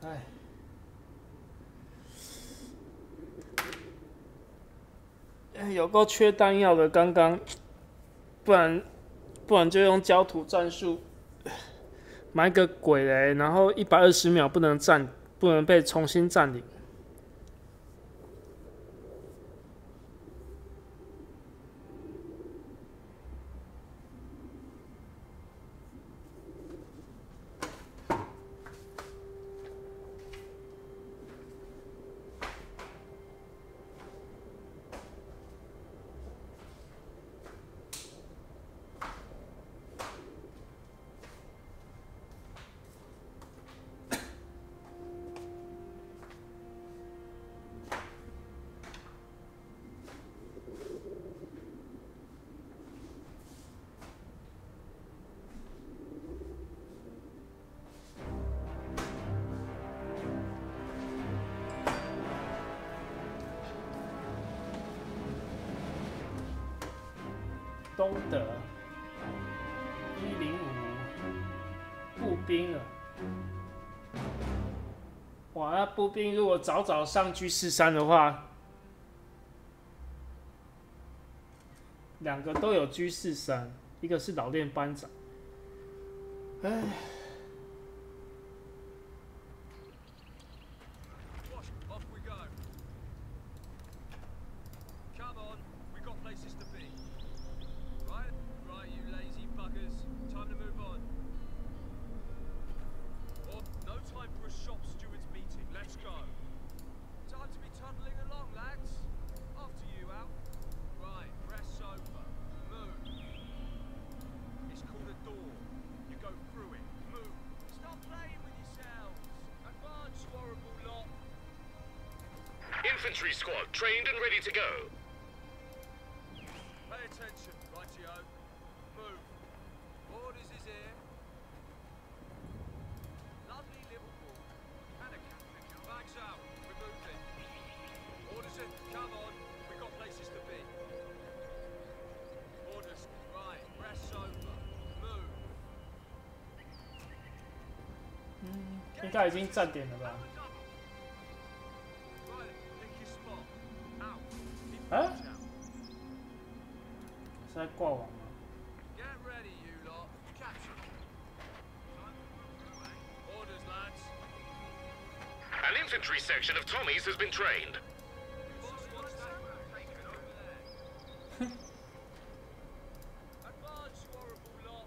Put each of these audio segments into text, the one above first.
哎，有够缺弹药的，刚刚，不然就用焦土战术，埋个鬼嘞，然后120秒不能被重新占领。东德105步兵了，哇！那步兵如果早上居士山的话，2个都有居士山，一个是老练班长，唉。 Infantry squad trained and ready to go. Pay attention, rightio. Move. Orders is here. Lovely Liverpool. And a captain. Bags out. We're moving. Orders in. Come on. We've got places to be. Orders. Right. Rest over. Move. 应该已经站点了吧？啊？是在挂网吗？ Get ready, you lot. Capture. Orders, lads. An infantry section of Tommies has been trained. Advance, you horrible lot.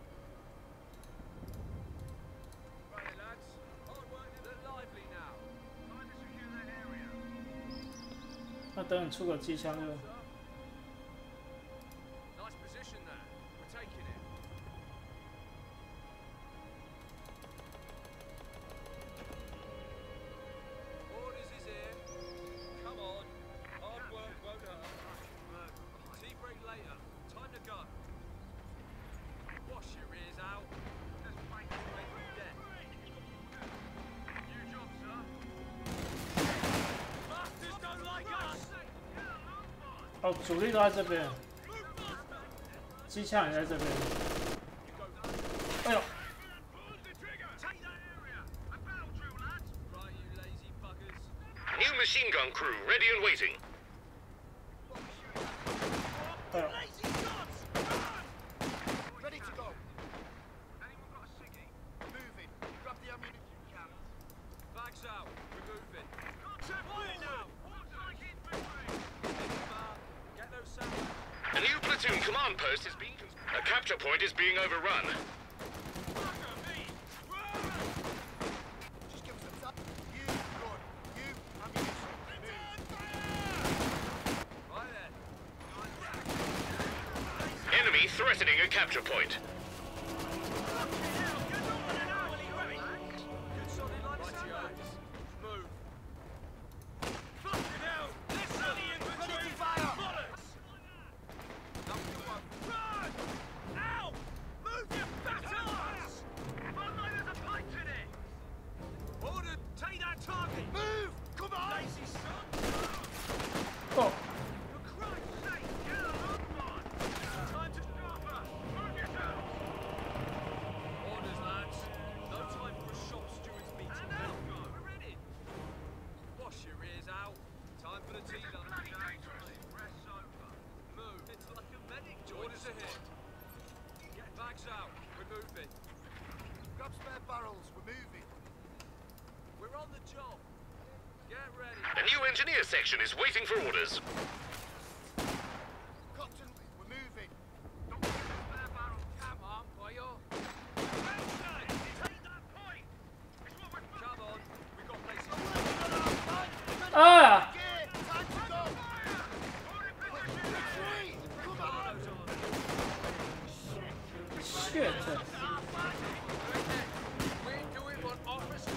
Right, lads. Hard work. They're lively now. Time to secure that area. 那等你出个机枪就。 Nice position there. We're taking it. Orders is here. Come on. Hard work won't hurt. Tea break later. Time to go. Wash your ears out. Just fight your way to death. New job, sir. Bastards don't like us. 哦，主力都在这边，机枪也在这边。哎呦！ New machine gun crew ready and waiting. 哎呦！ Ready to go. Anyone got a ciggy? Moving. Grab the ammunition can. Bags out. We're moving. Contact fire now. Get those sounds. A new platoon command post is being... A capture point is being overrun. Just give us a tap. You good. You ammunition. Right then. Enemy threatening a capture point. Good solid line of sandbags. Move. Fucking hell! This are the infantry! Ready to fire! Bollocks! Run! Ow! Move your batons! There's a pipe in it! Order, take that target! Move! Come on! Lazy son! 哦， For Christ's sake, get on! Time to stop her! Move yourself! Bags out. We're moving. Grab spare barrels, we're moving. We're on the job. Get ready. A new engineer section is waiting for orders. Cotton, we're moving. Don't forget the spare barrel. Come on, boyo. Outside! Take that point! Come on. We've got places. Ah! Gear, time to go. Three, come on. Shit. We're doing what officers.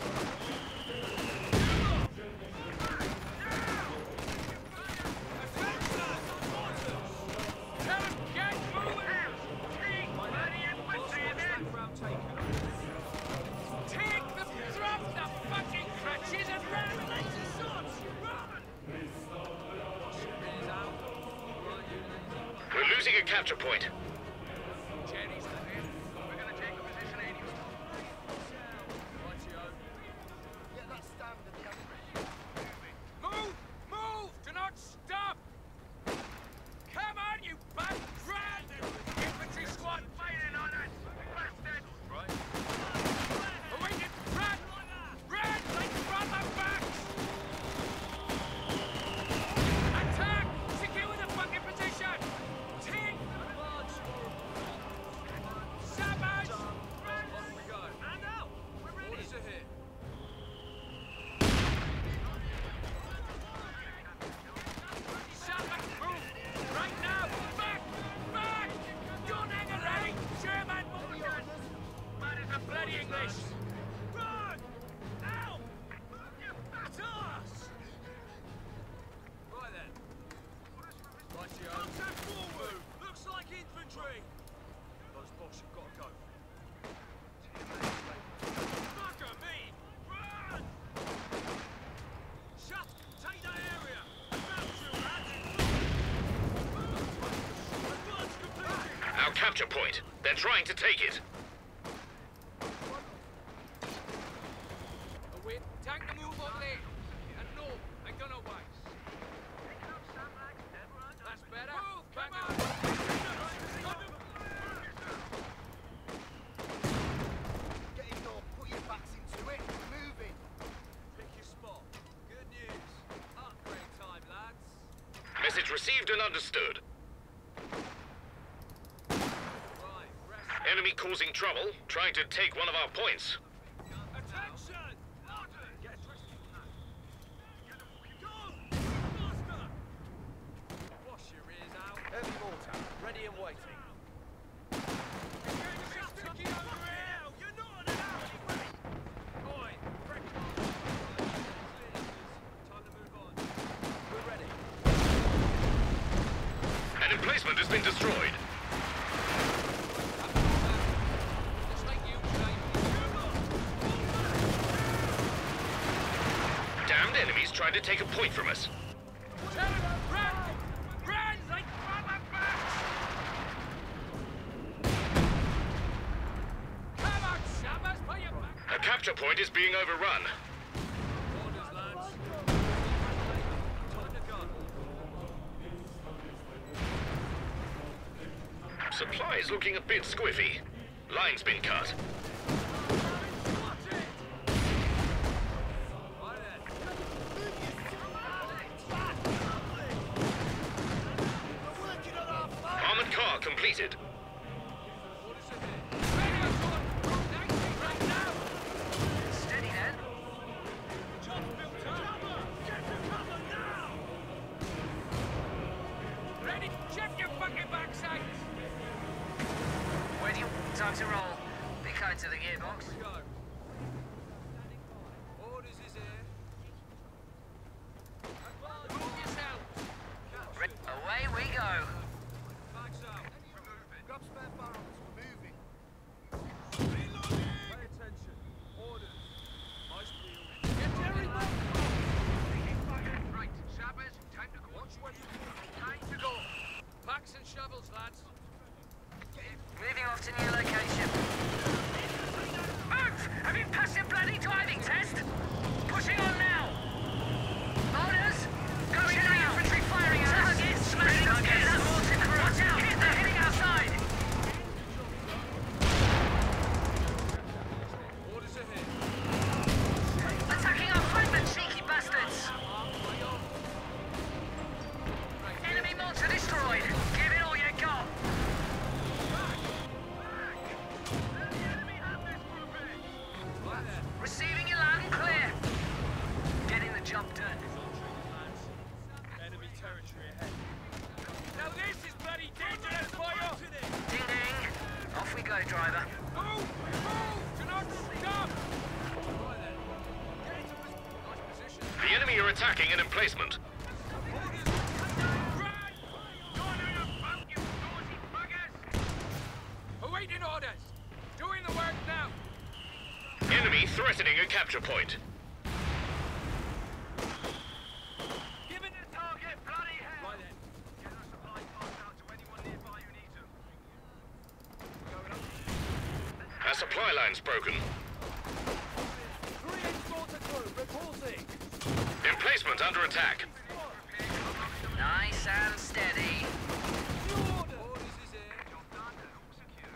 We're losing a capture point. Get that stand and the enemy. Move! Move! Do not stop! Come on, you bad rat! Infantry squad fighting on us! Bastard! Right. Awaken! Run! Run! Like from the back! Attack! Secure the fucking position! Take the march! Savage! On we go. And now! We're ready! Orders are here. Savage! Move! Right now! Back! Back! Don't hang around! German mortars! Man is a bloody English! Run! Now! You fat ass! Right then. Contact forward! Looks like infantry! Those boss, you've got to go. Fucker me! Run! Shut! Take that area! About you, lads! Advance completed! Our capture point. They're trying to take it. Await. Tank to move over there. And no, I'm gonna wise. That's better. Move, come on! Get indoor, put your backs into it, we're moving. Pick your spot. Good news. Upgrade time, lads. Message received and understood. Right, rest. Enemy causing trouble, trying to take one of our points. Attention! Order! Get dressed. Go! Faster! Wash your ears out. Heavy mortar, ready and waiting. Sticky over here! You're not an alleyway! Oi! Break time to move on. We're ready. An emplacement has been destroyed. Just like you, Jane. Damned enemies tried to take a point from us. Tell him, run! Run! Like from the back! Come on, Shabbos, put your back! A capture point is being overrun. Orders, lads. Time to go. Supplies looking a bit squiffy. Line's been cut. Watch it! Right then. We're working on our fire. Armored car completed. Orders are here. Radio to 90 right now! Steady then. Job's built up! Get to cover now! Ready? Shift your fucking backside! Ready? Time to roll. Be kind to the gearbox. Go. Orders is here. Move yourself. Away we go. Bags out. Grab spare barrels, we're moving. Pay attention. Orders. Nice deal. Get Terry back. Right, Shabbos, time to go. Watch where you go. Time to go. Packs and shovels, lads. Moving off to new location. Move! Have you passed your bloody driving test? Pushing on now. Orders. Go in now. Infantry firing at us. Target. Smashing. Get that mortar crew. Watch out. They're hitting our side. Receiving you loud and clear. Getting the job done. Enemy territory ahead. Now this is bloody dangerous, fire! Ding ding. Off we go, driver. Move! Move! Do not stop! Right then. Get into nice position. The enemy are attacking an emplacement. Awaiting orders! Doing the work now! Enemy threatening a capture point. Give it the target, bloody hell! Right then. Get those supply parts out to anyone nearby who needs them. Going up. Our supply line's broken. 3 escorter crew reporting. Emplacement under attack. Nice and steady. Orders is here. Job done and all secure.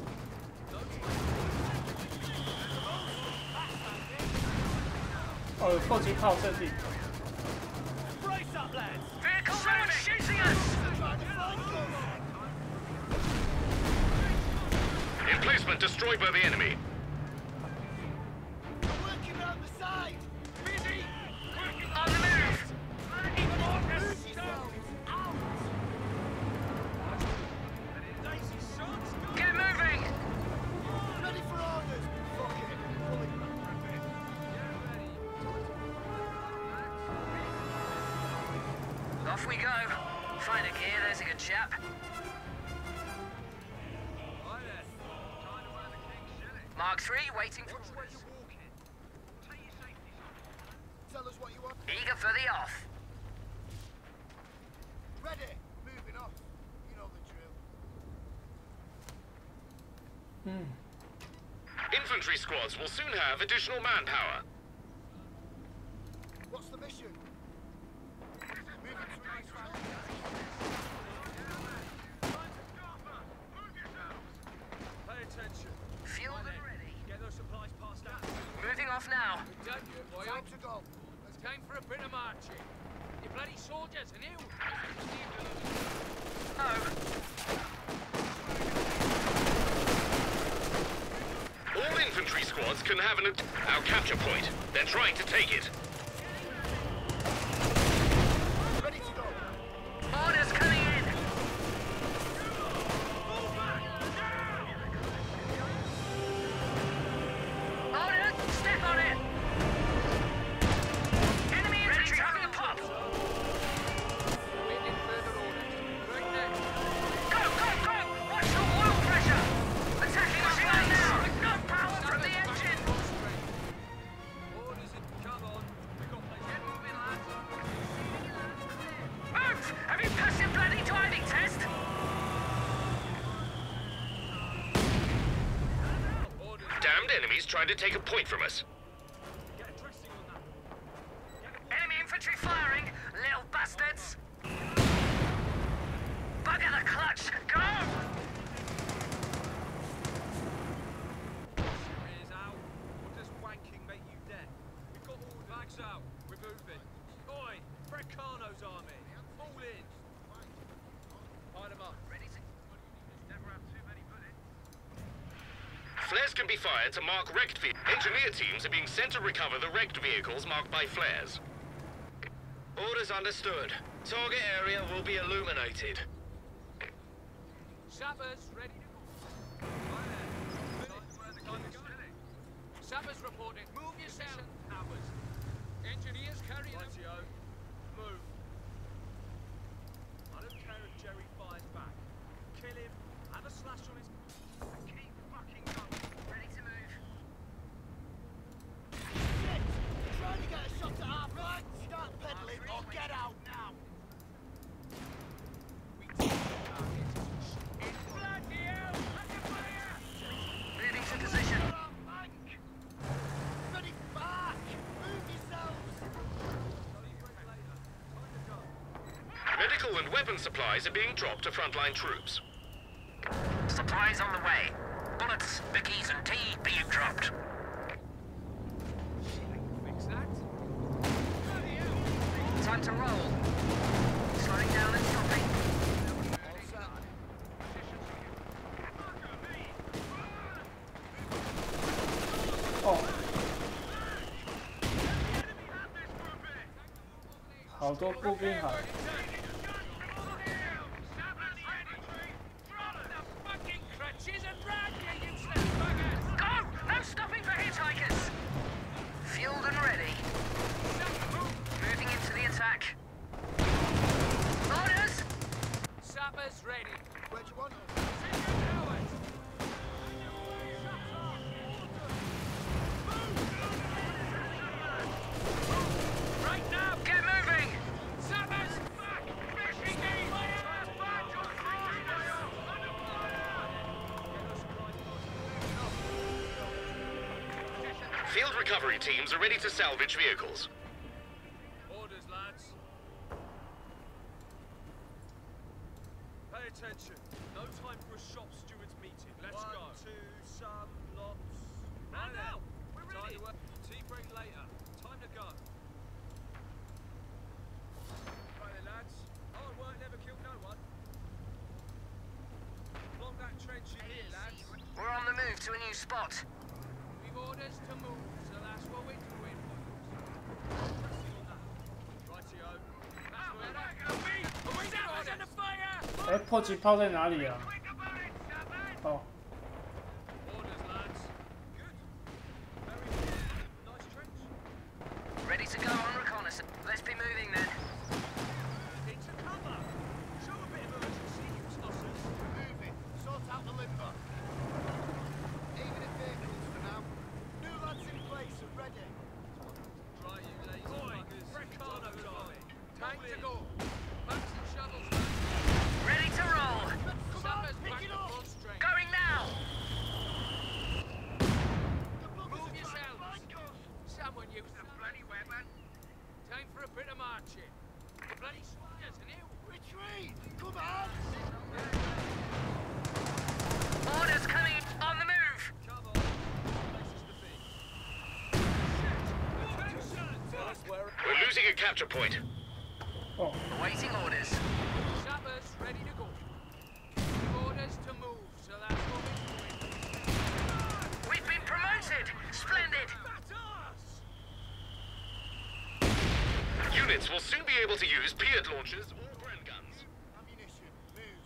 哦，有迫击炮阵地。 Brace up, lads! Vehicle someone's shooting us! Trying to find them! Emplacement destroyed by the enemy. They're working round the side! Busy! On the move! Move yourselves! Out! Daisy shots! Get moving! Ready for orders! Fuck it! Pulling back for a bit. Off we go. Find a gear, there's a good chap. Right then. Trying to earn the king's shilling. Mark 3 waiting for Where orders. you walking? Take your safety on. Tell us what you want. Eager for the off. Ready! Moving off. You know the drill. Infantry squads will soon have additional manpower. What's the mission? Moving to a nice family. Pay attention. Fueled Right and then. ready. Get those supplies passed out. Moving off now. Done you, boy. Time to go. It's time for a bit of marching. You bloody soldiers and you. No. All infantry squads can have our capture point. They're trying to take it. Ready to go. Orders coming in. Order, step on it. Enemy infantry having a pop. Waiting further orders. Right next. Go, go, go! Watch the oil pressure. Attacking us right now. No power from the engine. Orders in. Come on. We got places. Get moving, lads. Move! Have you passed your bloody driving test? Orders. Damned enemies trying to take a point from us. Get a dressing on that. Enemy infantry firing, little bastards! Bugger the clutch! Go! Ears out. What does wanking make you dead? We've got all bags out. We're moving. Oi! Brecano's army. Fall in. Pile them up. Ready to... Never have too many bullets. Flares can be fired to mark wrecked vehicles. Engineer teams are being sent to recover the wrecked vehicles marked by flares. Orders understood. Target area will be illuminated. Sappers ready to go. Right then. Time to go. Sappers reporting. Move yourself. Hours. Engineers carry them. Move. I don't care if Jerry fires back. Kill him. Have a slash on his... Keep fucking going. Ready to move. Shit! Trying to get a shot at our right. Start pedaling or get out now. We take the target. Bloody hell! Under fire! Moving to position. Ready back! Move yourselves! Medical and weapon supplies are being dropped to frontline troops. Supplies on the way. Bullets, bickies and tea being dropped. Fix that. Time to roll. Slowing down and stopping. 哦，好多步兵好。 Go! No stopping for hitchhikers! Fueled and ready. Moving into the attack. Orders! Sappers ready. Where do you want us? Right now! Get moving! Sappers! Back! Field recovery teams are ready to salvage vehicles. Orders, lads. Pay attention. No time for a shop steward's meeting. Let's go. 1, 2, some, lots. Right now. We're ready. Time to work. Tea break later. Time to go. Right then, lads. Hard work never killed no one. Block that trench in here, lads. We're on the move to a new spot. We've orders to move, so that's what we're doing. Rightio. That's better. Sappers under fire! 哎，迫击炮在哪里啊？哦， Orders, lads. Good. Very good. Nice trench. Ready to go on reconnaissance. Let's be moving then. Into cover. Show a bit of urgency, you tossers. Moving. Sort out the limber. Aiming at vehicles for now. New lads in place and ready. Try you lazy buggers. Recano time. Tank to go. Packs and shovels, lads. Ready to roll. Sappers back to full strength. Going now. Move yourselves. Someone use the bloody weapon. Time for a bit of marching. The bloody soldiers and you. Retreat! Come on! Orders coming on the move. Come on. Places to be. Attention! We're losing a capture point. 哦， Awaiting orders. Sappers ready to go. Orders to move, so that's what we're doing. We've been promoted. Splendid. That's us! Units will soon be able to use Piat launchers or Bren guns. Ammunition. Move.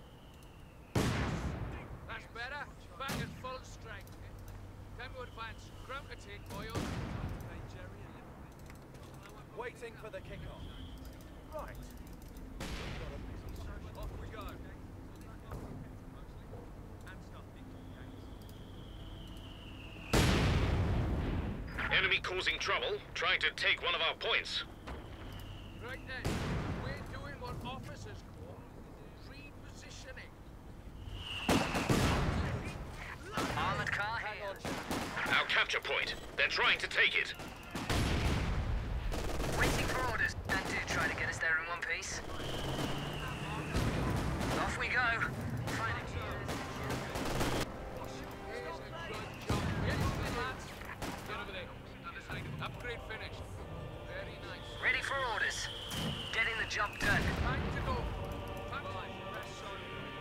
That's better. Back at full strength. Time to advance. Ground to take, boys. Waiting for the kickoff. Right. Off we go. Enemy causing trouble, trying to take one of our points. Right then. We're doing what officers call repositioning. Armored car here. Our capture point. They're trying to take it. Waiting for orders. And do try to get us there in one piece. Off we go. Finding Here's a good job. Get moving, lads. Get over there. Upgrade finished. Very nice. ready for orders. Getting the job done. Time to go. Time to press on.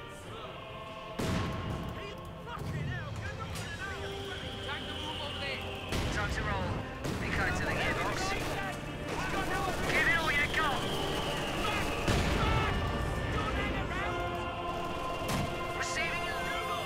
Fucking hell, get on it now. Time to move over there. Time to roll. Be kind to the gearbox. Give it all you got. Receiving you.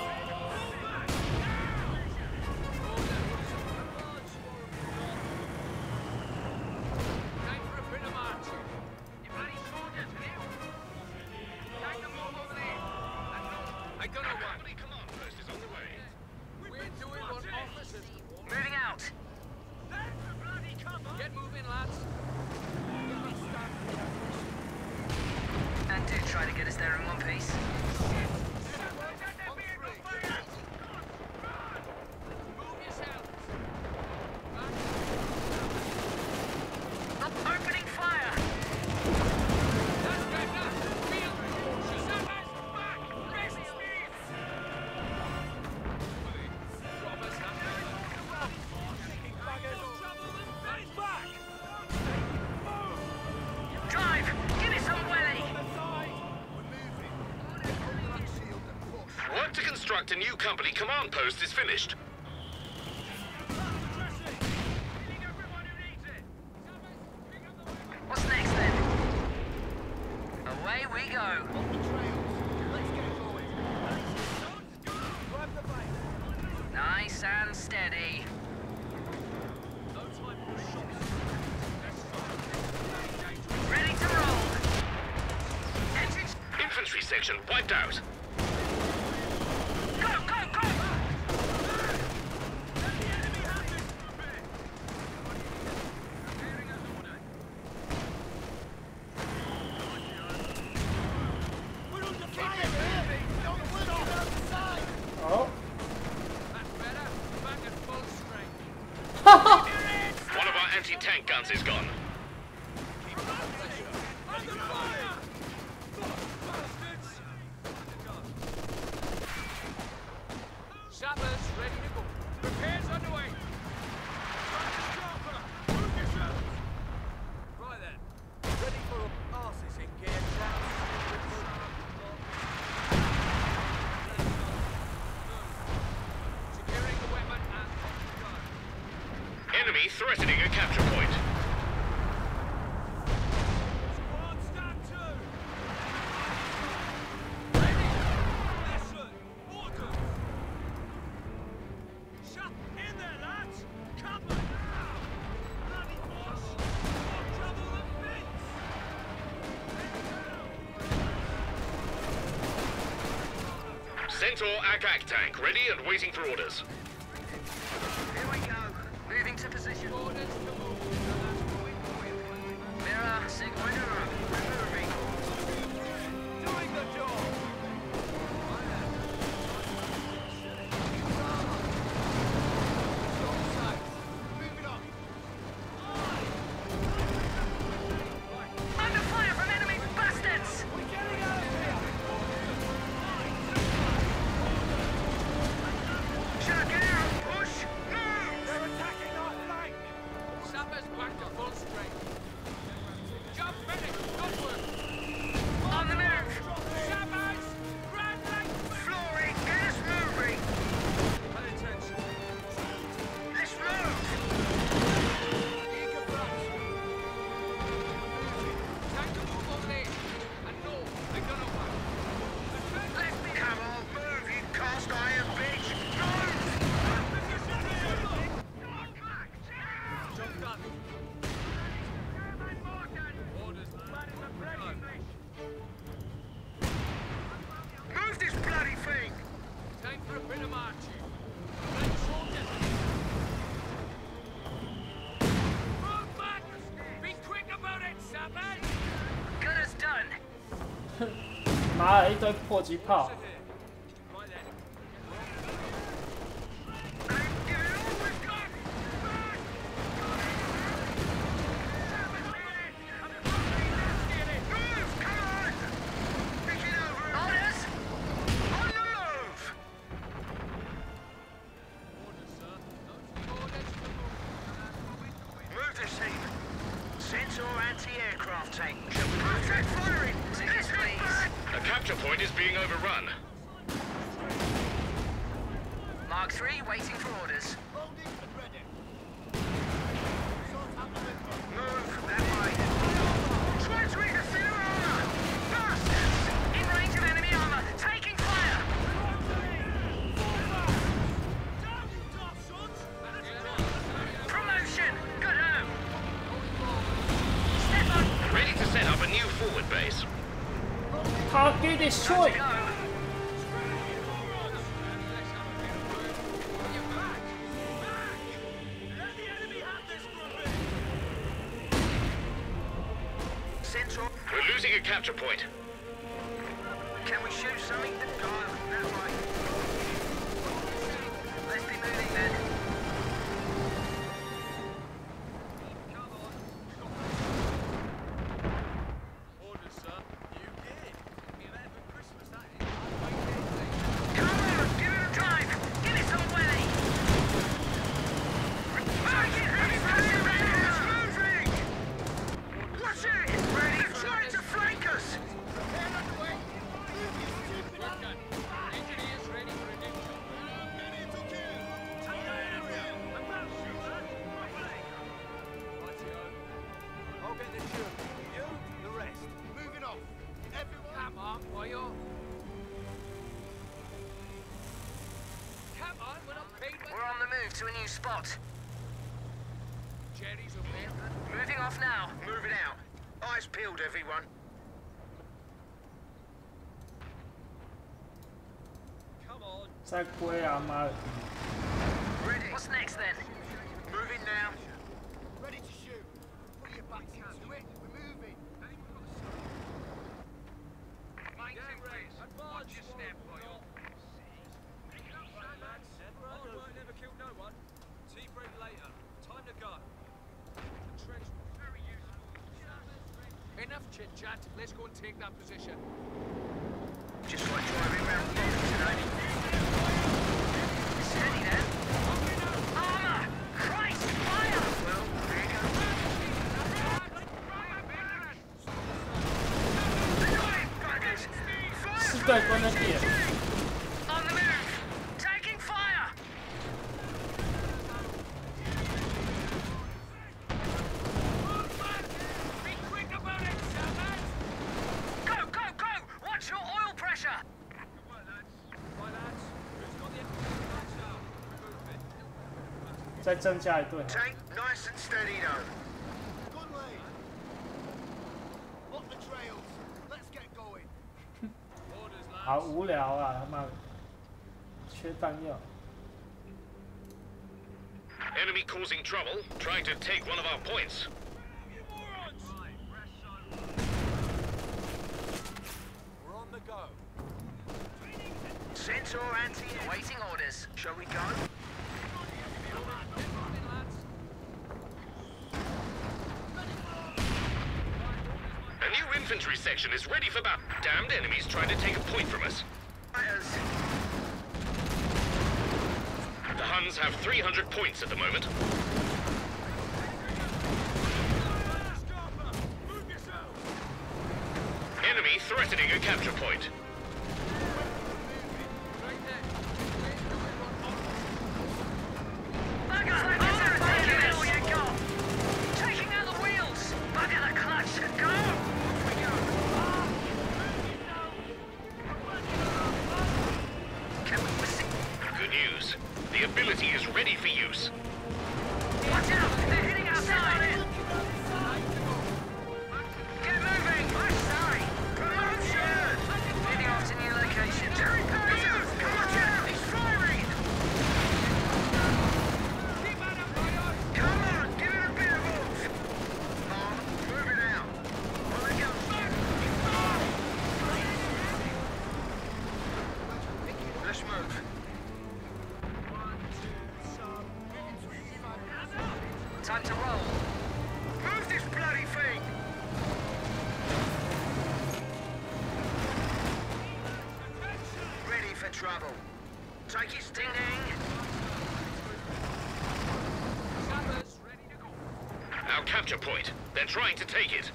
Time for a bit of marching. You bloody soldiers, you. Time to move over there. I don't know what. Company command post is on the way. We're doing what officers want. Moving out. Get moving, lads. And do try to get us there in one piece. Move yourselves. Opening fire. That's better. Field. Sappers, back. Rest speed. Drop us up. Back. Drive. Give me some welly. Work to construct a new company command post is finished. What's next then? Away we go. Up the trails. Let's get going. Grab the bait. Nice and steady. No time for shots. Ready to roll. Engines. Infantry section wiped out. Go, go, go! Oh. That's better. Back at full strength. One of our anti-tank guns is gone. Under fire! Bastards! Sappers ready to go. Repairs underway. Move yourselves. Right then. Ready for arses in gear, chaps. Securing the weapon and on the go. Enemy threatening a capture point. Squad stand to. Ready. Listen. Orders. Shut in there, lads. Cover. Bloody boss. More trouble than bits. Centaur ACAC tank ready and waiting for orders. Here we go. Moving to position. Orders to move. Mirror, signal removing. Doing the job. Moving on. Under fire from enemy bastards! We're getting out of here. Chuck out! Push! Move! They're attacking our flank. Sappers back to full strength. Jump medic. Good work. On the move! Sappers. Grand length. Flooring, get us moving! Pay attention. Let's move! Eager flash. Time to move on lane. And no, they're gonna fight. Let me come on, move, you cast iron bitch! Move! Job done. Orders. Move this bloody thing! Time for a bit of marching. Red soldiers. Move back. Be quick about it, Sappers. Good as done! 拿了一堆迫击炮， Right then. Give it all we've got! Move, come on! Pick it over! Orders! On the move! Orders, sir. Orders to move. Move this team. Centaur anti-aircraft tank. Contact firing! Yes, please! A capture point is being overrun. Mark 3 waiting for orders. Loading and ready. Sort out the limbo. Move that way. Try to interfere armor! Bastards! In range of enemy armor! Taking fire! Promotion! Good home! Step up! Ready to set up a new forward base. target destroyed. Go! Centaur, We're losing a capture point. can we shoot something? Go, that way. Let's be moving then. Orders, sir. You did. Be a for Christmas, that is. Come on, give it a drive. Get it away. Moving. Watch it. Ready? Trying to flank us. Quick, We're on the move to a new spot. Jerry's a man. Moving off now. Moving out. Eyes peeled, everyone. Come on. 再归啊妈的！ Ready. What's next then? Moving now. Ready to shoot. Put your backs into it. We're moving. Watch your step, boy. Hard work never killed no one. Tea break later. Time to go. The trench was very useful. Enough chit chat. Let's go and take that position. Just like driving round blocks today. Steady then. Armor! Christ, fire! Well, there you go. Buggers! 是对关的点， On the move! Taking fire! Be quick about it, Savage! Go, go, go! Watch your oil pressure! Right, lads. Who's got the lights out? We're moving. 再增加一队。 Tank, nice and steady though. Good lead. Lock the trails. Let's get going. Orders, 好 lads. 无聊啊，他妈的，缺弹药。 Enemy causing trouble, trying to take one of our points. You morons! We're on the go. Centaur anti-air. Awaiting orders. Shall we go? Moving, lads. A new infantry section is ready for battle. Damned enemies trying to take a point from us. Fighters. The Huns have 300 points at the moment. Scarper, move yourself! Enemy threatening a capture point. Right there. Bugger! Armor! Taking out all you got! Taking out the wheels! Bugger the clutch! Go! Off we go. Can we proceed? Good news. The ability is ready for use. Watch out! They're hitting our side! Get moving! My side! Promotion! Moving off to new location. Jerry Fire! Watch out! He's firing! Keep at him, Ryan! Come on, give it a bit of oomph. Move it out. On the go. Let's move. Time to roll. Move this bloody thing! Ready for trouble. Take it, Ding ding. Sappers, ready to go. Our capture point. They're trying to take it.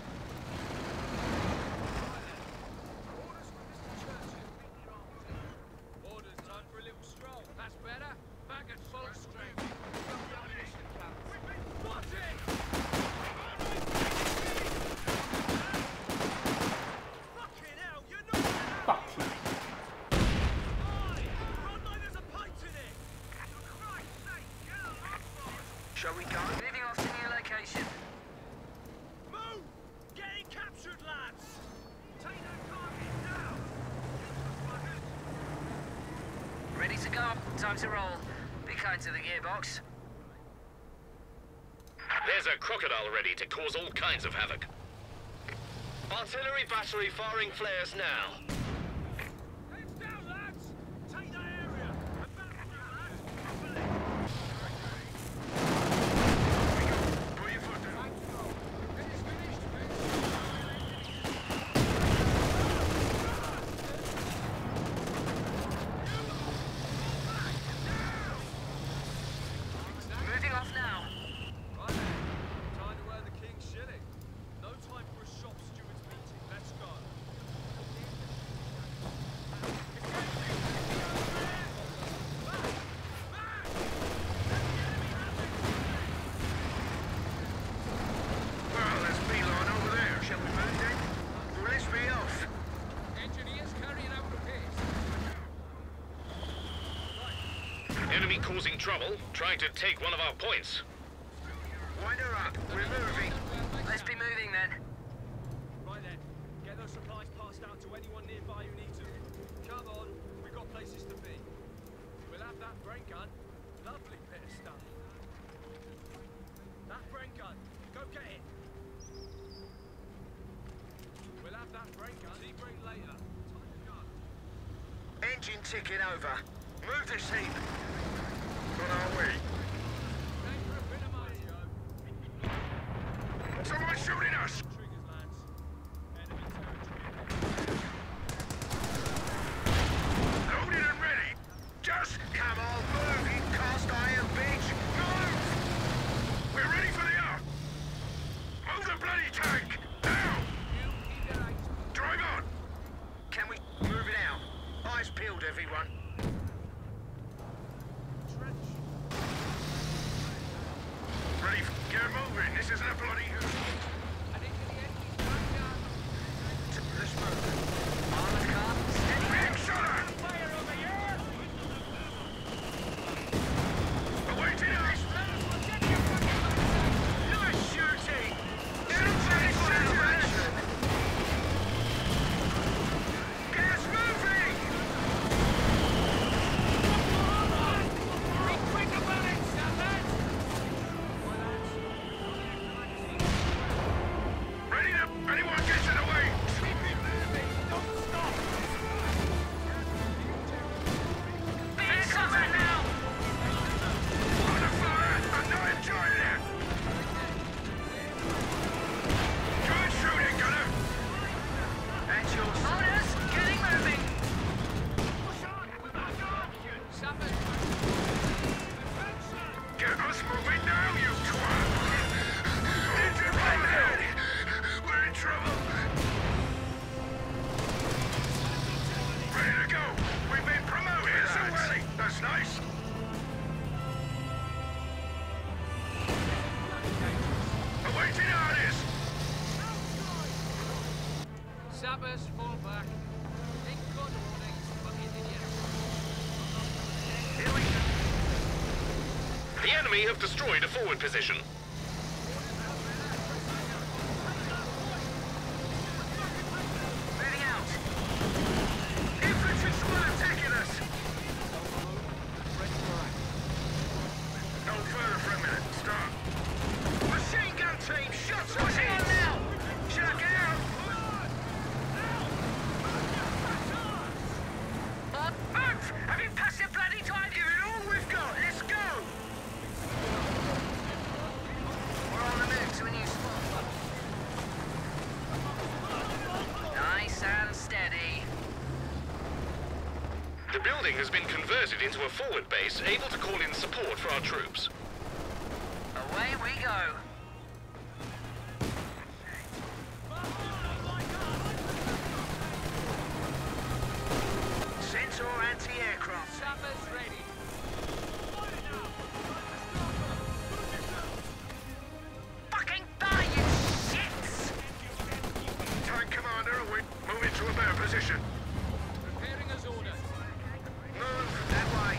Orders, time for a little stroll. That's better. Back at full strength. Watch it! Fucking hell, you're not... Fuck you. Run like there's a pipe in it! Shall we go? Moving off to new location. Move! Getting captured, lads! Take that target now! Ready to go. Time to roll. Be kind to the gearbox. There's a crocodile ready to cause all kinds of havoc. Artillery battery firing flares now. Heads down, lads! Take that area! Put your foot down. Moving off now. Right then. Time to earn the king's shilling. No time for a shop steward's meeting. Let's go. enemy causing trouble, trying to take one of our points. Wind her up. We're moving. Let's be moving then. Right then, get those supplies passed out to anyone nearby who needs them. Come on, we've got places to be. We'll have that brain gun. Lovely bit of stuff. That brain gun, go get it. We'll have that brain gun. See brain later. Time to go. Engine ticking over. Move this heap. What are we? Thanks for a bit of money, Joe. Someone's shooting us! Triggers, lads. Enemy territory. Loaded and ready. Just come on, move, you cast iron bitch. Move! We're ready for the up. Move the bloody tank. Now! Drive on. Can we move it out? Eyes peeled, everyone. Ready? Get moving. This isn't a bloody hoot. Let's move. On the car, steady. Being shot at. Awaiting us. Nice shooting. Shooting satisfaction. Get us moving. Be quick about it, Sappers! Ready to... Anyone gets in the way. Be somewhere now! Under fire. I'm not enjoying it. Good shooting, Gunner. That's yours. Orders, getting moving! Get us moving now, you twat! Engine right ahead! We're in trouble! Ready to go! We've been promoted, so early! That's nice! Awaiting orders! Sappers, fall back. Ain't got warnings, fucking idiot. Here we go! The enemy have destroyed a forward position. Moving out! Infantry squad attacking us! No further for a minute. Start. Machine gun team, shots on Pushing on hit! now! Check out! Move! Have you passed your bloody time? Give it all we've got! Let's go! We're on the move to a new spot. Nice and steady. The building has been converted into a forward base, able to call in support for our troops. Away we go. Centaur anti-aircraft. Sappers ready. Fucking die, you shits! Tank commander, we move into a better position. Preparing as ordered. Move that way.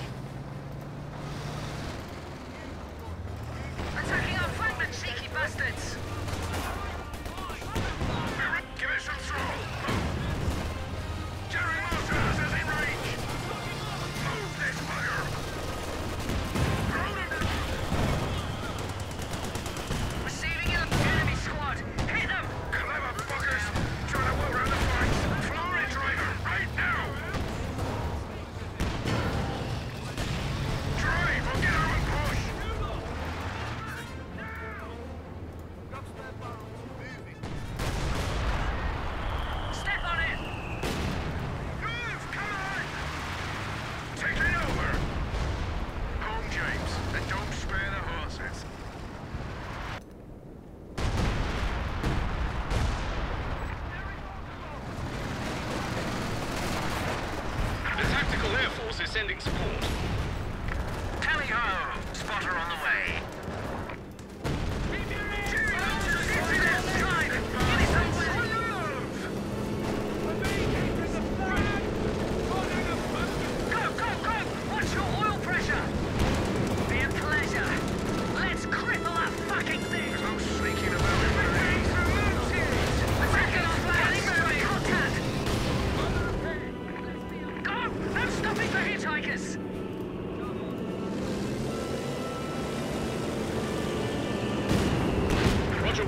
Attacking our flankmen, cheeky bastards! Give it some throttle. Move. Jerry Motors is in range. Move this bugger.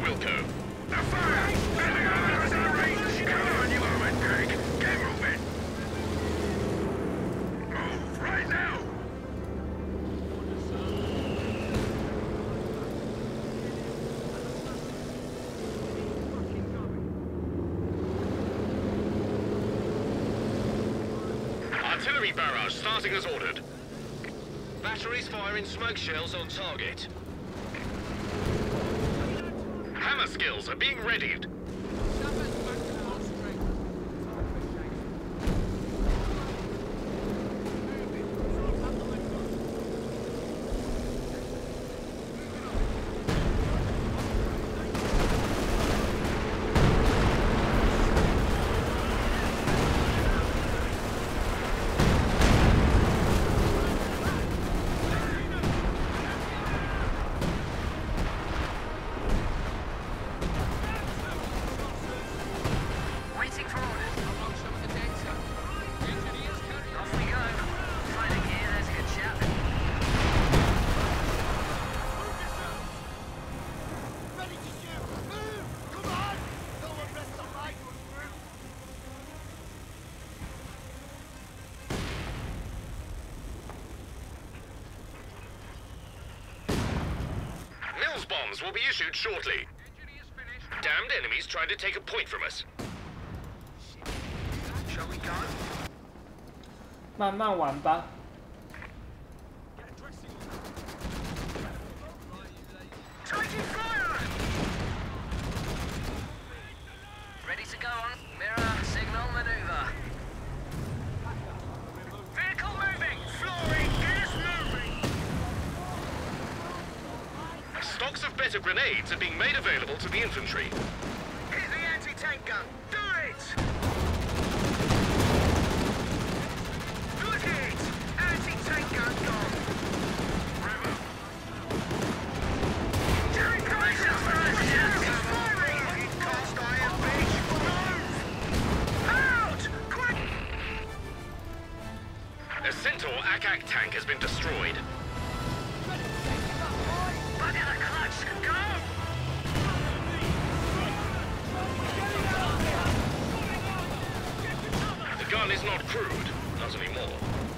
Wilco. The fire! Every other is our range! Come on, you armored pig! Get moving! Move right now! Artillery barrage starting as ordered. Batteries firing smoke shells on target. Hammer skills are being readied. Waiting for orders. Off we go. Fighting here, there's a good chap. Ready to shoot! Move! Come on! No one rests on my good fruit! Mills bombs will be issued shortly. Damned enemies trying to take a point from us. Shall we go? 慢慢玩吧。 Taking fire! Ready to go on. Mirror, signal, maneuver. Vehicle moving! Flooring is moving! Stocks of better grenades are being made available to the infantry. Hit the anti-tank gun! Do it! Look it! Anti-tank gun gone! River! Jerry Price is firing! Cast iron beach! Move! Out! Quick! A Centaur Akak tank has been destroyed. Bugger the clutch! Go! The gun is not crude, not anymore.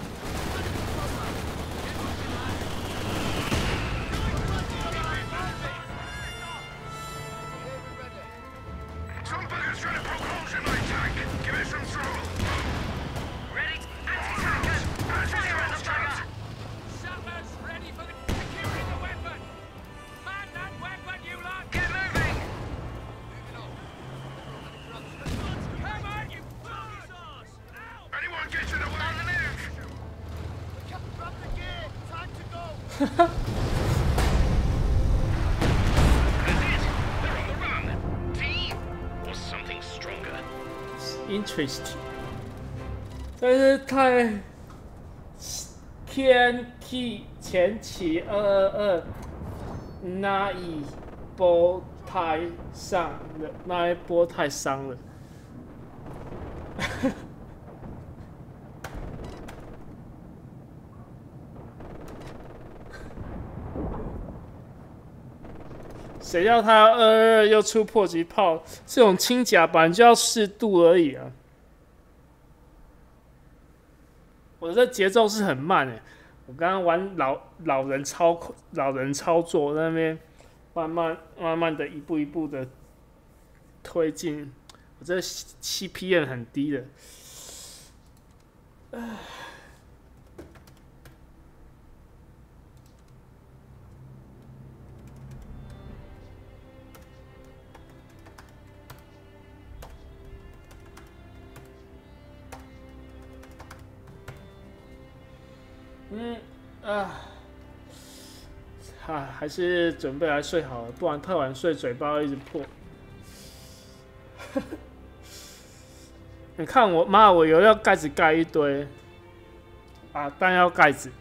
Some bugger's trying to poke holes in my tank! Give it some throttle! Ready? Anti-tankers! Fire at the bugger! Sappers ready for the securing the weapon! Man that weapon, you lot! Get moving! Come on, you fuckers! Out! Anyone get to the way? On the move! Drop the gear! Time to go! That's it! They're on the run! T or something stronger. Interest，真是太天气前期222那一波太伤了，那一波太伤了。谁要他222又出迫击炮？这种轻甲本来就要适度而已啊！我这节奏是很慢诶，我刚刚玩老人操作，在那边慢慢的一步一步的推进，我这7PM 很低的。还是准备来睡好了，不然太晚睡嘴巴会一直破。你看我妈，我油料盖子盖一堆啊，弹药盖子。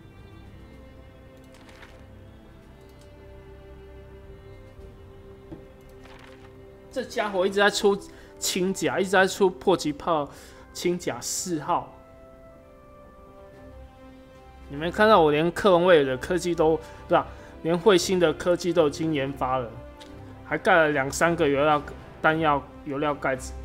这家伙一直在出轻甲，一直在出迫击炮轻甲4号。你没看到我连克隆威尔的科技都不是、连彗星的科技都已经研发了， 还盖了2、3个弹药油料盖子。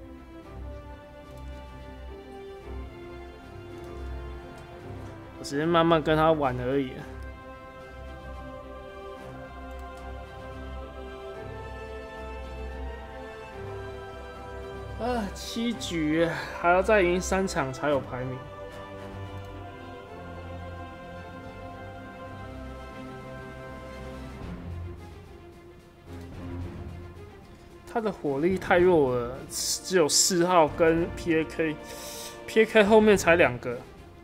我只是慢慢跟他玩而已。7局还要再赢3场才有排名。他的火力太弱了，只有4号跟 PAK 后面才2个。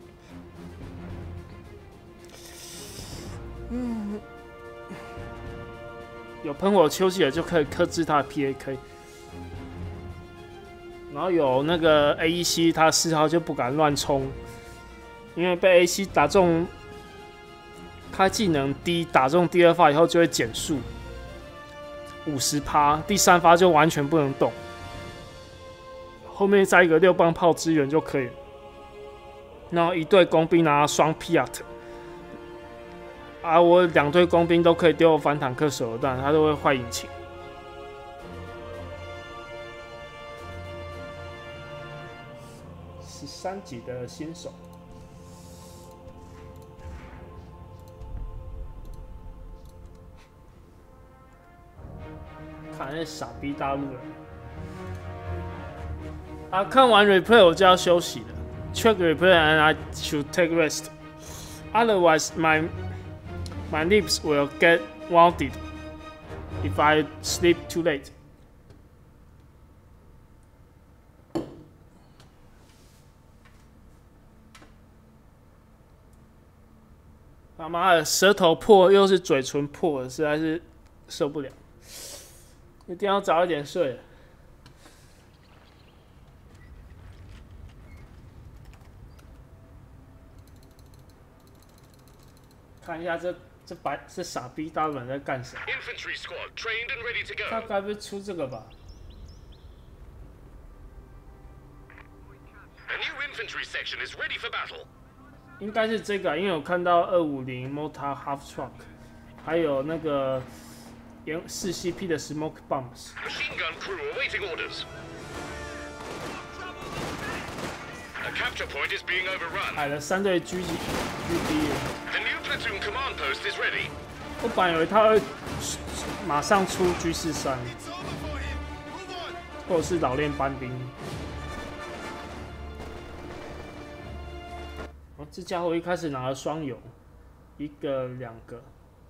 有喷火丘吉尔就可以克制他的 PAK。然后有那个 AEC， 他4号就不敢乱冲，因为被 AEC 打中，他技能低，打中第2发以后就会减速50%，第3发就完全不能动，后面再一个6磅炮支援就可以了。然后1队工兵拿双 Piat， 我2队工兵都可以丢反坦克手榴弹，他都会坏引擎。13级的新手，看那傻逼大陆人看完 replay 我就要休息了。Check replay and I should take rest. Otherwise, my lips will get wounded if I sleep too late. 他妈的，舌头破又是嘴唇破，实在是受不了，一定要早一点睡。看一下这傻逼大陆人在干啥？他该不会出这个吧？ 应该是这个，因为我看到250 Mortar Half Truck， 还有那个4 CP 的 Smoke Bombs。 Machine gun crew awaiting orders. A capture point is being overrun. 矮了3队 GD。 The new platoon command post is ready. 我本来以为他会马上出 G43， 或者是老练班兵。 这家伙一开始拿了双油，1个、2个。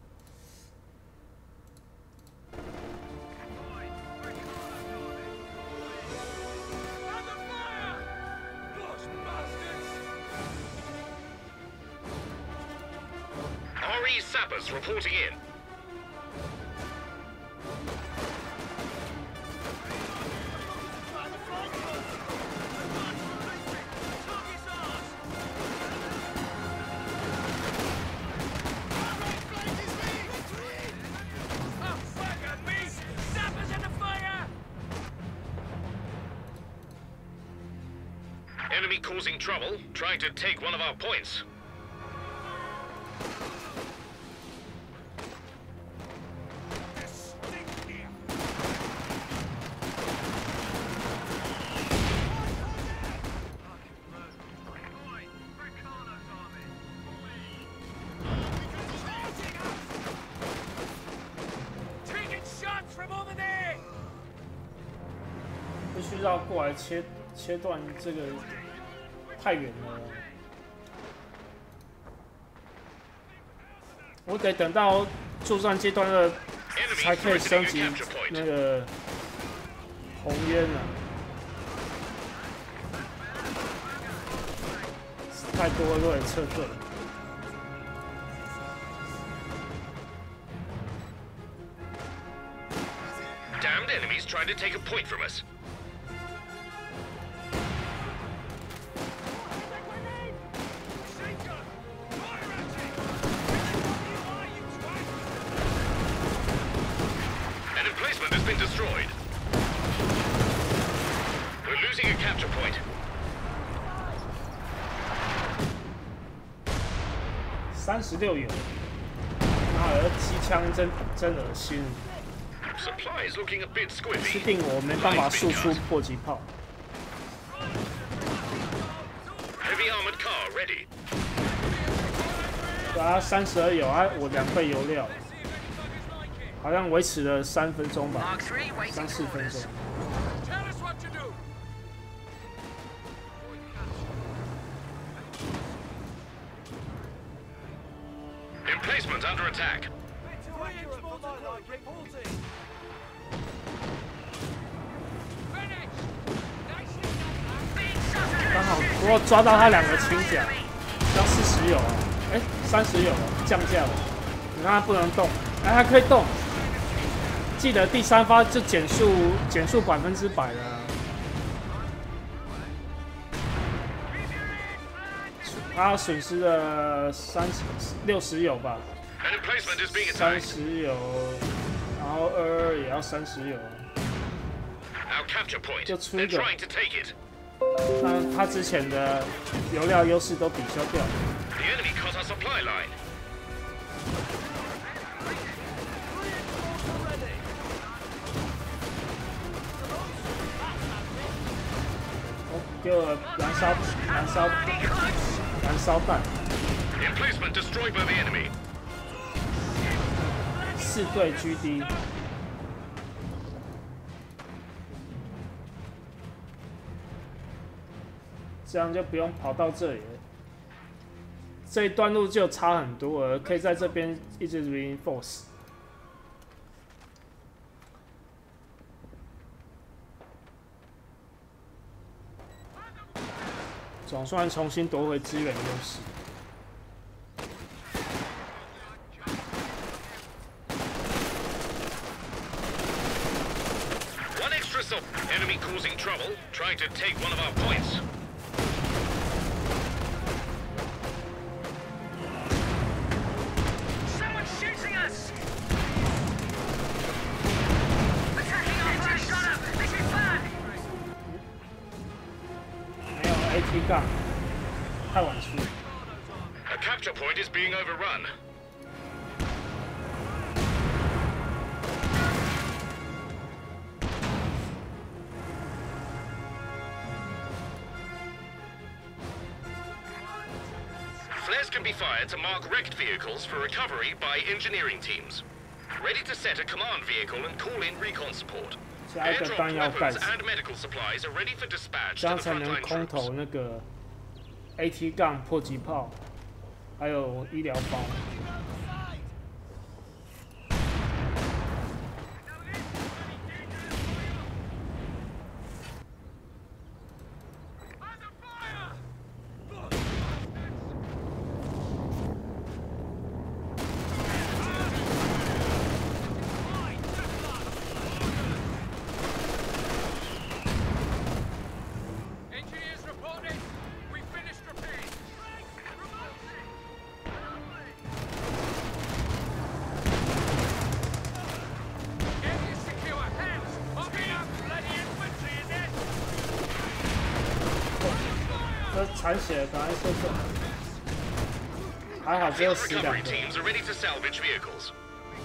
RE sappers reporting in. Enemy causing trouble, trying to take one of our points. Taking shots from over there. 必须绕过来切断这个。 太远了，我得等到作战阶段2才可以升级那个红烟啊！太多了，有点撤退。 Damned enemies trying to take a point from us. An emplacement has been destroyed. We're losing a capture point. 36元，妈的，机枪真恶心。 Supplies looking a bit 吃 squiffy. 定我没办法输出迫击炮。 Heavy armored car ready. 对啊，32油啊，我2倍油料，好像维持了3分钟吧 Mark 3 waiting ，3、4 for 分 orders. 钟。 Tell us what to do. Emplacement under attack. Being shot 刚好 at. 我抓到他2个轻甲，要40油啊，哎，30油降价了。你看他不能动，哎，还可以动。记得第3发就减速100%了啊。他损失了60油吧。 An emplacement is being attacked. 30油，然后22也要30油。 Our capture point. Just They're trigger. trying to take it. 那他之前的油料优势都抵消掉。 The enemy cut our supply line. 给我燃烧弹， Emplacement destroyed by the enemy. 4队 GD。这样就不用跑到这里了。这一段路就差很多了，可以在这边一直 reinforce。总算重新夺回资源优势。 One extra soul. Enemy causing trouble, trying to take one of our points. Someone's shooting us! Attacking our flash gunner! This is bad! 没有 AT 杠，太晚出。 A capture point is being overrun. Flares can be fired to mark wrecked vehicles for recovery by engineering teams. Ready to set a command vehicle and call in recon support. 加一个 Airdrop 弹药盖 weapons 子， and medical supplies are ready for dispatch 这 to 样 the 才能 frontline 空投 troops. 那个 AT 杠迫击炮，还有医疗包。 Engineers reporting. We finished repairs. Area secure. Hands. Open up. Bloody infantry is it? 这残血赶快收走，还好只有 Field 12 recovery 个。 teams are ready to salvage vehicles.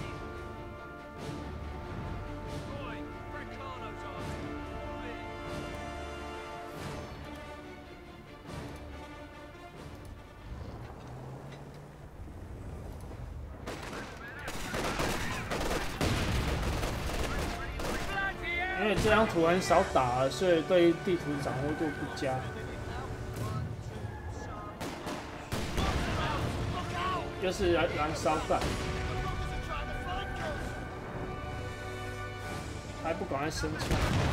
Boy, Fricano's on. Bloody 因为这张图很少打，所以对地图掌握度不佳。又是燃烧弹，还不赶快升级？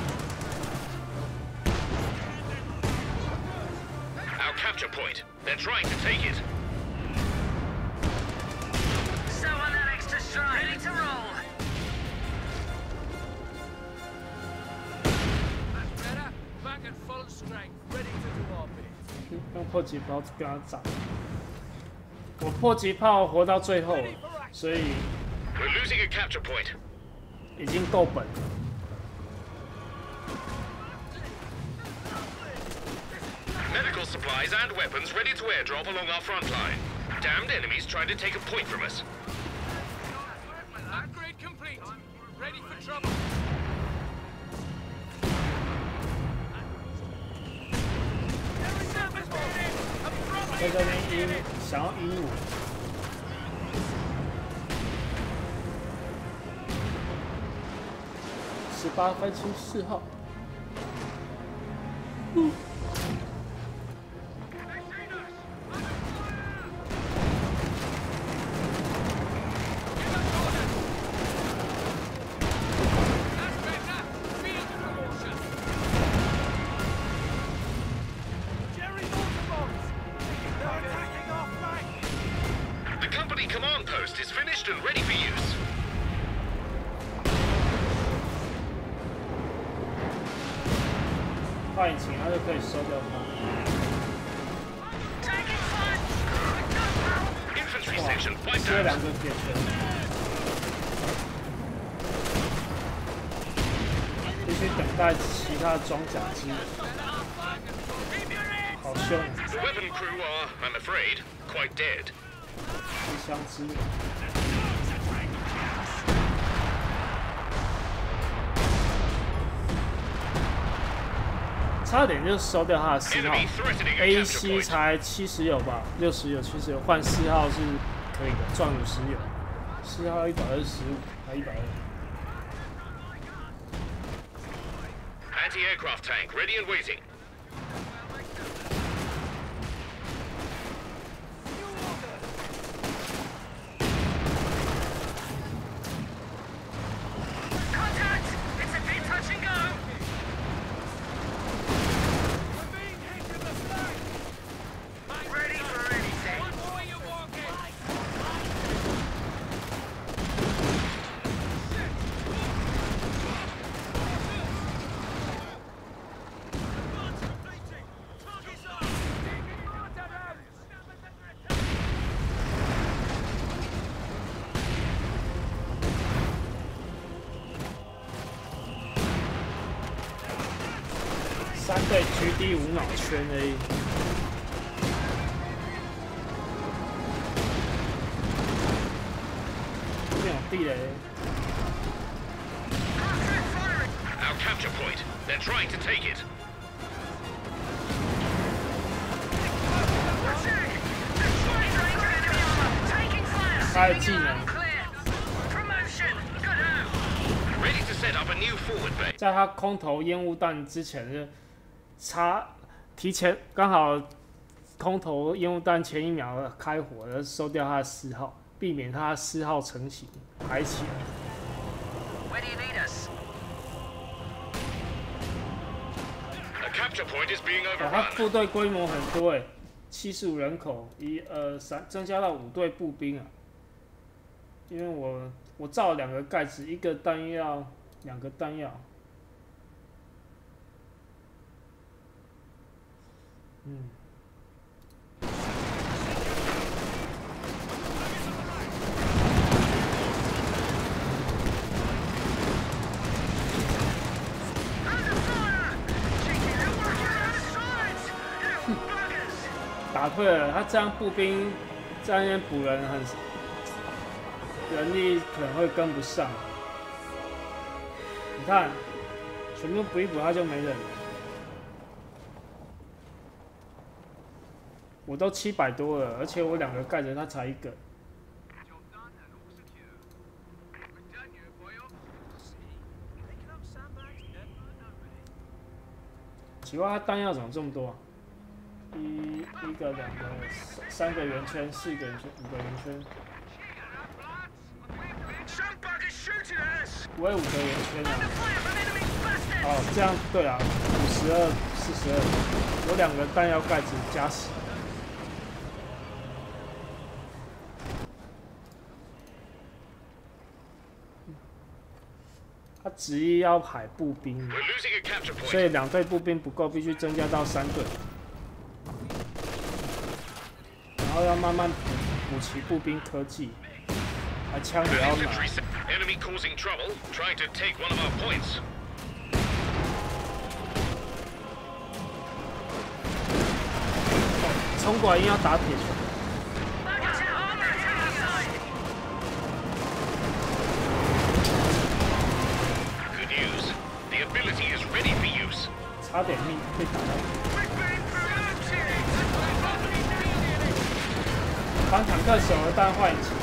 Our capture point. They're trying to take it. So on that extra stride. Ready to roll. That's better. Back at full strength. Ready to do our bit. 用迫击炮跟他炸。我迫击炮活到最后了，所以 We're losing a capture point. 已经够本了。 Medical supplies and weapons ready to airdrop along our front line. Damned enemies trying to take a point from us. Upgrade complete. Ready for trouble. 在这边想要阴我。18分出4号。 The company command post is finished and ready for use. 换引擎，它就可以收掉它。 Infantry section 哇， wiped 这 out. 2个点的，必须等待其他装甲机。好凶， The weapon crew are, I'm afraid, quite dead. 一枪之力。差点就收掉他的4号 Enemy threatening a capture ，AC point. 才70有吧，60有70有，换4号是可以的，赚50有，4号125还120。 Anti-aircraft tank ready and waiting. Contact! It's a bit touch and go! We're being hit in the flank. Ready for anything. Watch where you're walking. Advance completing. Target's up. 3队GD 无脑圈而已。这边有地雷， Our capture point. They're trying to take it. Taking fire! 他的技能 Clear! Promotion! Good out! Ready to set up a new forward base. 在他空投烟雾弹之前就提前刚好空投烟雾弹前1秒开火，然后收掉他的4号，避免他的4号成型排起来。 Where do you need us? A capture point is being 哦，他 overrun. 部队规模很多哎，75人口，1、2、3，增加到5队步兵啊。因为我造了2个盖子，1个弹药，2个弹药。嗯。打退了，他这样步兵在那边补人人力可能会跟不上。你看，全部补一补，他就没人了。我都700多了，而且我2个盖着，他才1个。奇怪，他弹药怎么这么多啊？一个、2个、3个圆圈、4个圆圈、5个圆圈。 Some bugger's shooting at us! 我有5个圆圈啊。哦，这样对啊，52、42，有2个弹药盖子加10。他执意要海步兵， We're losing a capture 所 point. 以2队步兵不够，必须增加到3队，然后要慢慢补齐步兵科技，还枪也要拿。 Infantry enemy causing trouble, trying to take one of our points. 冲过来硬要打铁拳。 差点被打到。反坦克手榴弹坏起，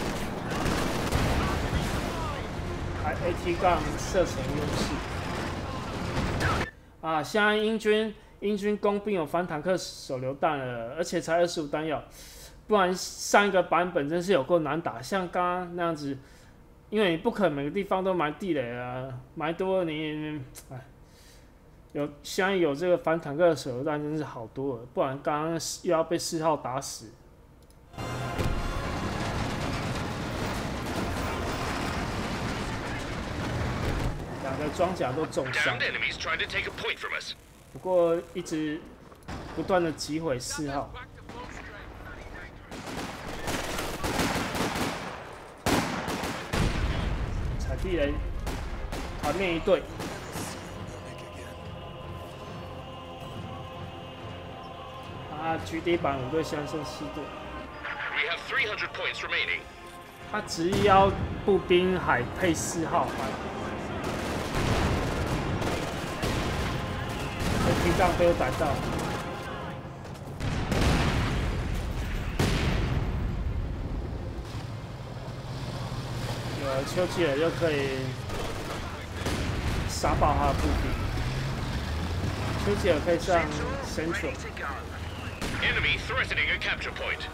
还 AT 杠射程优势。啊，现在英军工兵有反坦克手榴弹了，而且才25弹药，不然上一个版本真是有够难打。像刚刚那样子，因为你不可能每个地方都埋地雷啊，埋多了你，现在有这个反坦克手榴弹真是好多了，不然刚刚又要被4号打死。两个装甲都重伤，不过一直不断的击毁4号。踩地雷，团灭一队。啊，局敌版5队现在剩4队。他执意要步兵海配4号。屏障被我逮到，有了丘吉尔就可以杀爆他的步兵。丘吉尔可以上 Central。 Enemy threatening a capture point.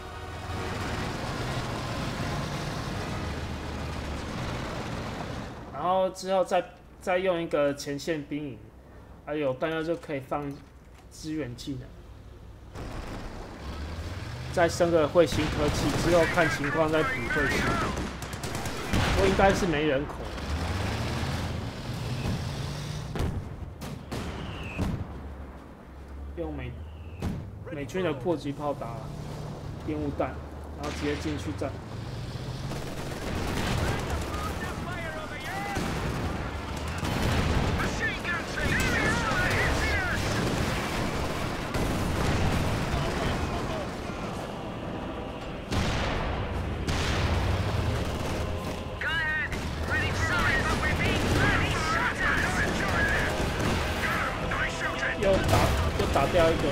然后之后再用一个前线兵营。还有弹药就可以放支援技能，再升个彗星科技，之后看情况再补彗星。不过应该是没人口。用美军的迫击炮打烟雾弹，然后直接进去战。又打掉一个，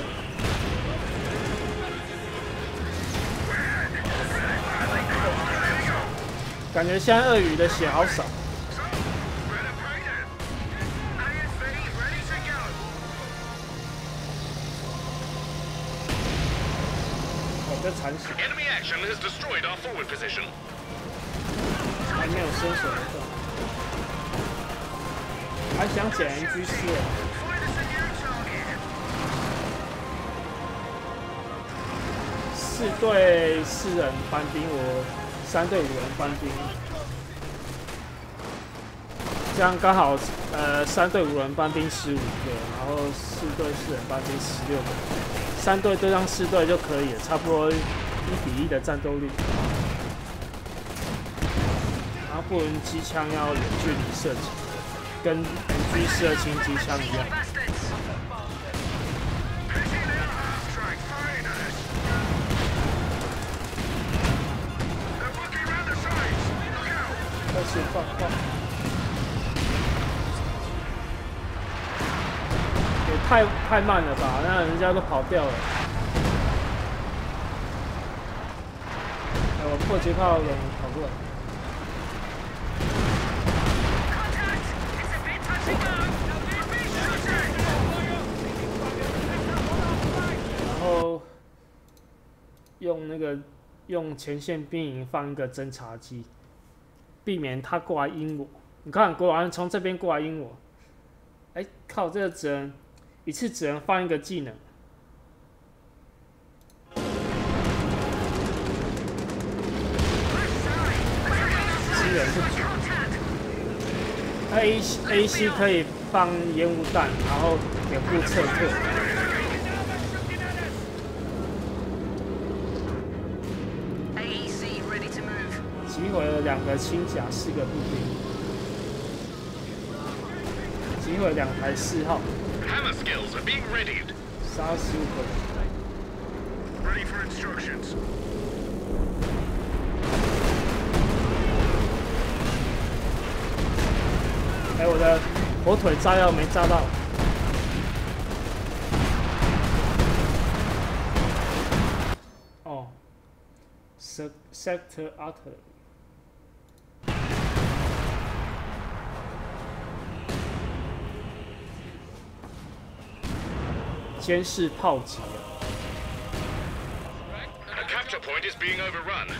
感觉现在鳄鱼的血好少。我在残血，还没有伸手的动，还想捡 MG4。4对4人班兵，我3对5人班兵，这样刚好3对5人班兵15个，然后4对4人班兵16个，3队对上4队就可以了，差不多1比1的战斗力。然后步兵机枪要远距离射击，跟 MG4轻机枪一样。放，也太慢了吧？那人家都跑掉了。我迫击炮人跑过来。然后用前线兵营放一个侦察机。避免他过来阴我，你看果然从这边过来阴我，哎靠，这个一次只能放一个技能，支援不足。AC 可以放烟雾弹，然后掩护撤退。击毁了2个轻甲，4个步兵，击毁2台4号，杀15个人。哎，我的火腿炸药没炸到。 Sector Artillery。监视炮击啊！ A capture point is being overrun.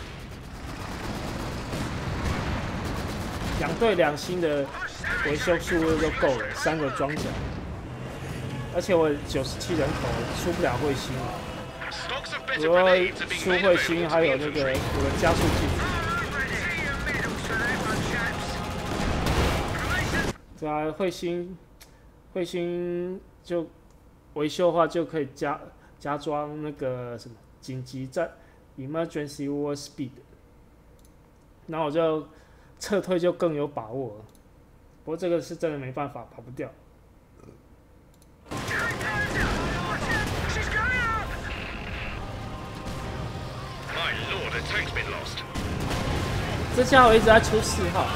2队2星的维修数量就够了，3个装甲。而且我97人口出不了彗星了， Stocks of 除 better 了 grenades are 出 being 彗 made 星， available 还 to 有 the 那个 infantry. 我的加速器。 对啊，彗星就维修的话，就可以加装那个什么紧急战 （emergency warp speed）， 然后我就撤退就更有把握了。不过这个是真的没办法，跑不掉。 My lord, a tank's been lost. 这家伙一直在出4号。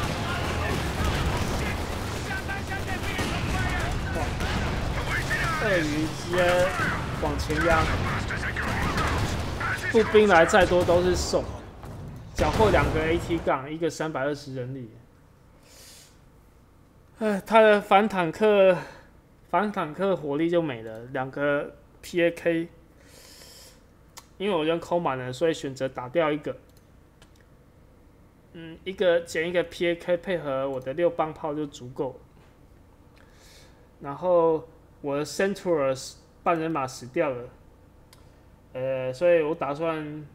鳄鱼直接往前压，步兵来再多都是送。缴获2个 AT 杠，一个320人力。他的反坦克火力就没了，2个 PAK。因为我人扣满了，所以选择打掉一个。减一个 PAK 配合我的6磅炮就足够了。然后我的 Centaurus 半人马死掉了，所以我打算，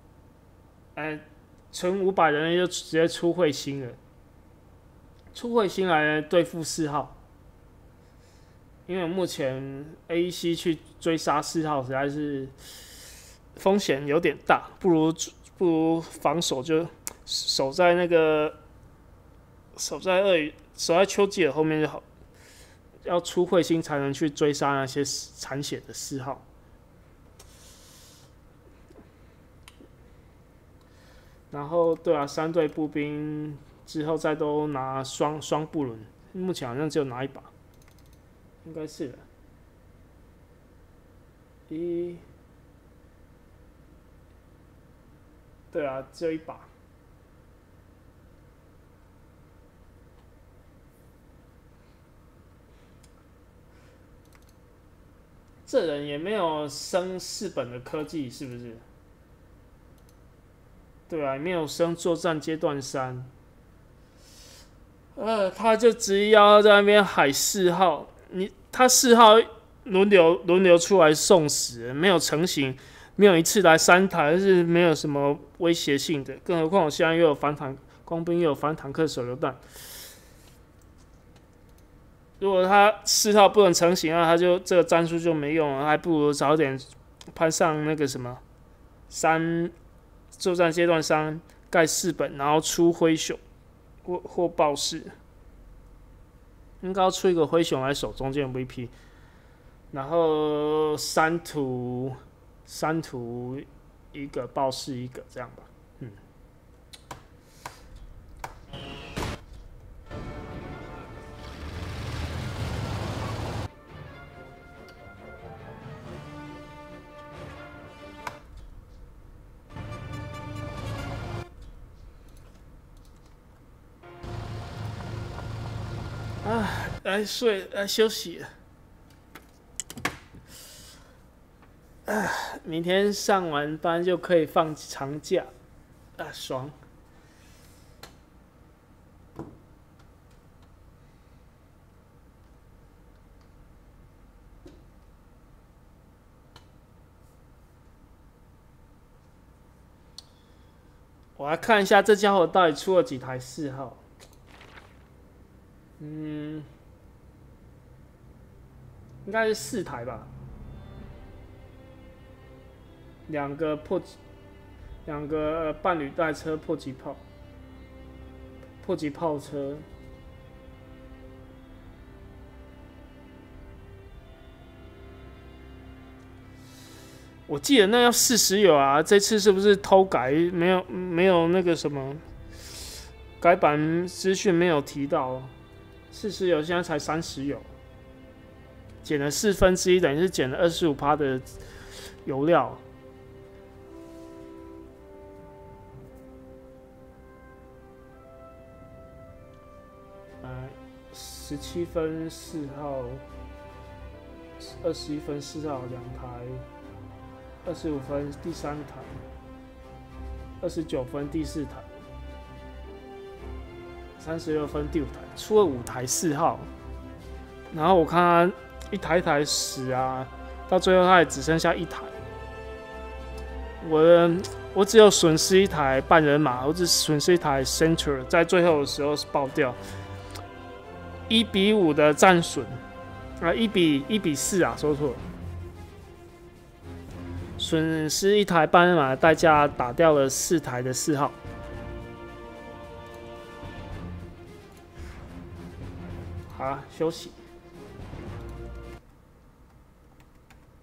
存500人就直接出彗星了。出彗星来对付4号，因为目前 AEC 去追杀4号实在是风险有点大，不如防守就守在那个守在丘吉尔后面就好。要出彗星才能去追杀那些残血的4号。然后对啊，3队步兵之后再都拿双布轮，目前好像只有拿1把，应该是的。对啊，只有1把。这人也没有升4本的科技，是不是？对啊，也没有升作战阶段3。他就执意要在那边海4号，他4号轮流出来送死，没有成型，没有一次来3台，是没有什么威胁性的。更何况我现在又有反坦工兵，又有反坦克手榴弹。如果他4号不能成型啊，他就这个战术就没用了，还不如早点攀上那个什么作战阶段3盖4本，然后出灰熊或豹式，应该要出一个灰熊来守中间 VP， 然后3图一个，豹式一个，这样吧。来睡，来休息。明天上完班就可以放长假，爽。我来看一下这家伙到底出了几台4号。应该是4台吧。2个伴侣带车迫击炮车。我记得那要40有啊，这次是不是偷改？没有那个什么改版资讯没有提到，40有现在才30有，减了1/4，等于是减了25%的油料。 17分4号，21分4号2台，25分第3台，29分第4台，36分第5台，出了5台4号。然后我看他一台一台死啊，到最后他也只剩下1台。我只有损失1台半人马，我只损失1台 Center， 在最后的时候是爆掉，1比5的战损啊，1比4啊，说错了，损失1台半人马的代价打掉了4台的4号。好了，休息。